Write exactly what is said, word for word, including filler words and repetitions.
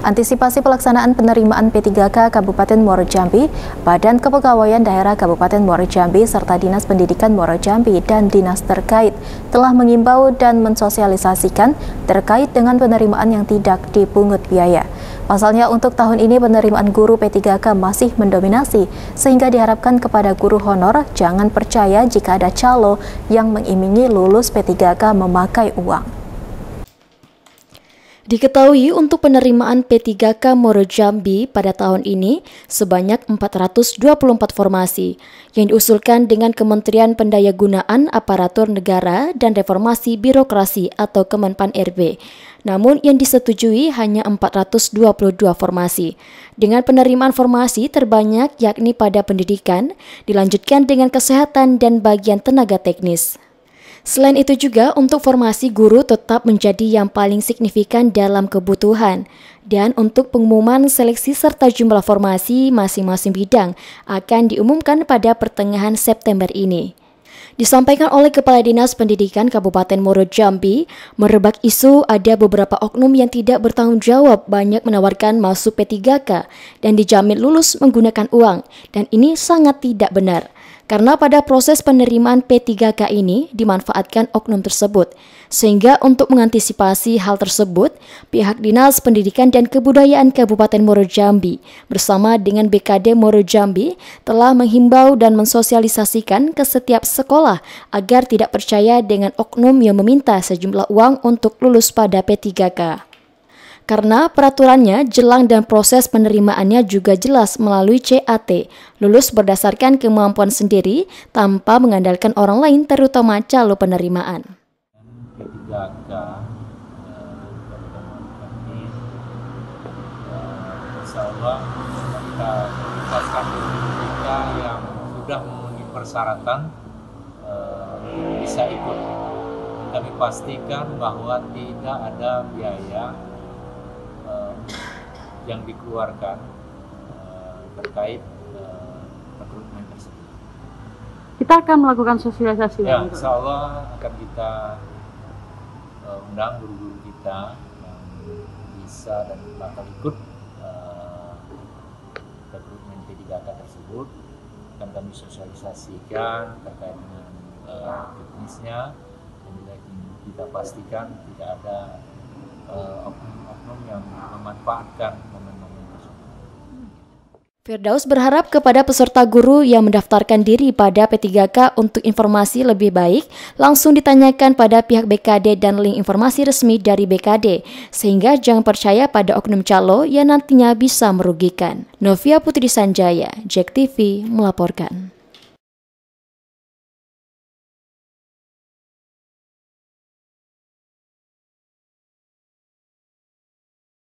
Antisipasi pelaksanaan penerimaan P tiga K Kabupaten Muaro Jambi, Badan Kepegawaian Daerah Kabupaten Muaro Jambi serta Dinas Pendidikan Muaro Jambi dan dinas terkait telah mengimbau dan mensosialisasikan terkait dengan penerimaan yang tidak dipungut biaya. Pasalnya untuk tahun ini penerimaan guru P tiga K masih mendominasi, sehingga diharapkan kepada guru honor jangan percaya jika ada calo yang mengimingi lulus P tiga K memakai uang. Diketahui untuk penerimaan P tiga K Muaro Jambi pada tahun ini sebanyak empat ratus dua puluh empat formasi yang diusulkan dengan Kementerian Pendayagunaan Aparatur Negara dan Reformasi Birokrasi atau Kemenpan R B. Namun yang disetujui hanya empat ratus dua puluh dua formasi. Dengan penerimaan formasi terbanyak yakni pada pendidikan, dilanjutkan dengan kesehatan dan bagian tenaga teknis. Selain itu juga untuk formasi guru tetap menjadi yang paling signifikan dalam kebutuhan. Dan untuk pengumuman seleksi serta jumlah formasi masing-masing bidang akan diumumkan pada pertengahan September ini. Disampaikan oleh Kepala Dinas Pendidikan Kabupaten Muaro Jambi, merebak isu ada beberapa oknum yang tidak bertanggung jawab banyak menawarkan masuk P tiga K dan dijamin lulus menggunakan uang, dan ini sangat tidak benar. Karena pada proses penerimaan P tiga K ini dimanfaatkan oknum tersebut. Sehingga untuk mengantisipasi hal tersebut, pihak Dinas Pendidikan dan Kebudayaan Kabupaten Muaro Jambi bersama dengan B K D Muaro Jambi telah menghimbau dan mensosialisasikan ke setiap sekolah agar tidak percaya dengan oknum yang meminta sejumlah uang untuk lulus pada P tiga K. Karena peraturannya jelang dan proses penerimaannya juga jelas melalui C A T, lulus berdasarkan kemampuan sendiri tanpa mengandalkan orang lain terutama calon penerimaan. P tiga K insya Allah kita ikhlaskan mereka yang sudah memenuhi persyaratan bisa ikut. Kami pastikan bahwa tidak ada biaya yang dikeluarkan uh, terkait uh, rekrutmen tersebut. Kita akan melakukan sosialisasi. Ya, insya Allah akan kita uh, undang guru-guru kita yang bisa dan bakal ikut uh, rekrutmen P tiga K tersebut. Akan kami sosialisasikan terkait dengan uh, teknisnya, dan kita pastikan tidak ada oknum-oknum uh, yang memanfaatkan momen-momen tersebut. Firdaus berharap kepada peserta guru yang mendaftarkan diri pada P tiga K untuk informasi lebih baik langsung ditanyakan pada pihak B K D dan link informasi resmi dari B K D, sehingga jangan percaya pada oknum calo yang nantinya bisa merugikan. Novia Putri Sanjaya, Jack T V melaporkan.